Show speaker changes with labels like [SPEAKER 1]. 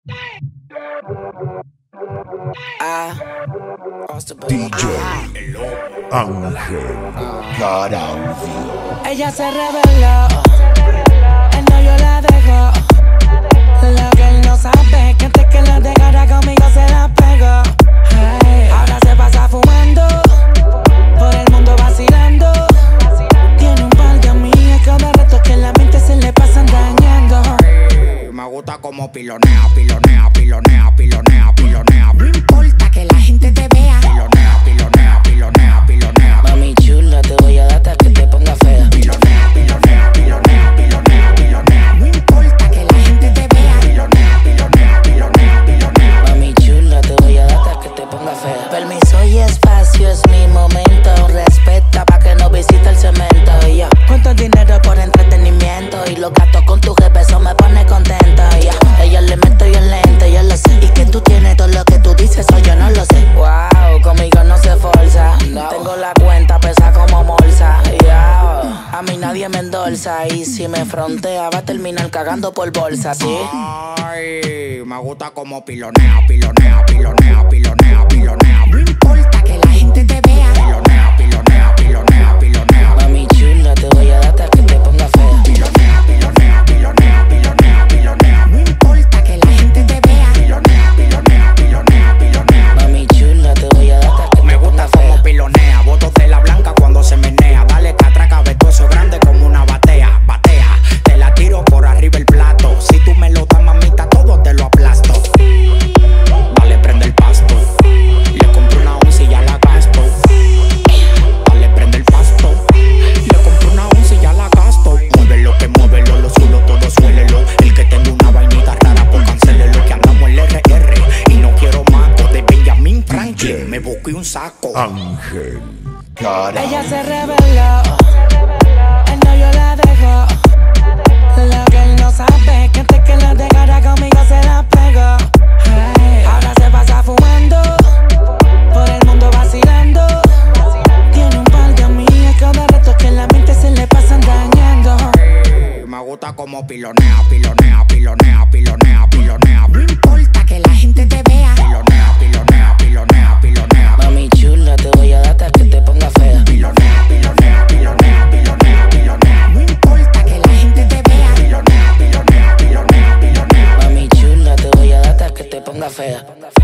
[SPEAKER 1] DJ Ángel Carancio.
[SPEAKER 2] Ella se reveló, el novio la dejó. Lo que él no sabe es que antes que la dejara conmigo se la pegó. Hey, ahora se pasa fumando, por el mundo vacilando. Tiene un par de amigas cada rato que la mente se le pasan dañando.
[SPEAKER 3] Me gusta como pilonea, pilonea, pilonea, pilonea, pilonea. No importa que la gente te vea. Pilonea, pilonea, pilonea, pilonea.
[SPEAKER 2] Mami chula, te voy a dar hasta que te ponga fea.
[SPEAKER 3] Pilonea, pilonea, pilonea, pilonea, pilonea. No importa que la gente te vea. Pilonea, pilonea, pilonea, pilonea.
[SPEAKER 2] Mami chula, te voy a dar hasta que te ponga fea. Permiso y espacio, es mi momento. Respeta pa' que no visite el cemento. Y yo cuento dinero por entretenimiento, y los gastos con tu jefe, eso me pone contento. Y yo, ella le meto y el lente, yo lo sé. Y que tú tienes todo lo que tú dices, o yo no lo sé. Wow, conmigo no se forza. No. Tengo la cuenta pesa como bolsa. A mí nadie me endorsa, y si me frontea va a terminar cagando por bolsa, ¿sí?
[SPEAKER 3] Ay, me gusta como pilonea, pilonea, pilonea, pilonea, pilonea. No importa que la gente te vea. Pilonea, pilonea, pilonea, pilonea.
[SPEAKER 2] Mami chula, te voy a dar hasta que te ponga fea.
[SPEAKER 3] Pilonea, pilonea, pilonea, pilonea, pilonea. No importa que la gente te vea. Pilonea, pilonea, pilonea, pilonea.
[SPEAKER 2] Mami chula, te voy a dar hasta que
[SPEAKER 3] me
[SPEAKER 2] te
[SPEAKER 3] gusta
[SPEAKER 2] ponga fea.
[SPEAKER 3] como pilonea, botos de la blanca cuando se menea. Dale catraca, vetuoso grande como una batea. Batea, te la tiro por arriba el plato. Si tú me lo das, mamita, todo te lo aplasto. Dale, prende el pasto. Le compré una once y ya la gasto. Dale, prende el pasto. Le compré una once y ya la gasto. Muévelo, que muévelo, lo suelo, todo suélelo. El que tenga una vainita rara, pues cancélelo. Que andamos en el RR y no quiero mato de Benjamin Franklin. Me busqué un saco.
[SPEAKER 1] Ángel Carancio.
[SPEAKER 2] Ella se reveló, el novio la dejó. Lo que él no sabe es que antes que la dejara conmigo se la pegó. Hey, ahora se pasa fumando, por el mundo vacilando. Tiene un par de amigas cada rato que la mente se le pasan dañando.
[SPEAKER 3] Me gusta como pilonea, pilonea, pilonea, pilonea, pilonea. No importa que la gente te vea. Pilonea, pilonea, pilonea, pilonea.
[SPEAKER 2] Mami chula, te voy a dar hasta que te ponga fea.
[SPEAKER 3] Pilonea, pilonea, pilonea, pilonea, pilonea. No importa que la gente te vea. Pilonea, pilonea, pilonea, pilonea.
[SPEAKER 2] Mami chula, te voy a dar hasta que te ponga fea.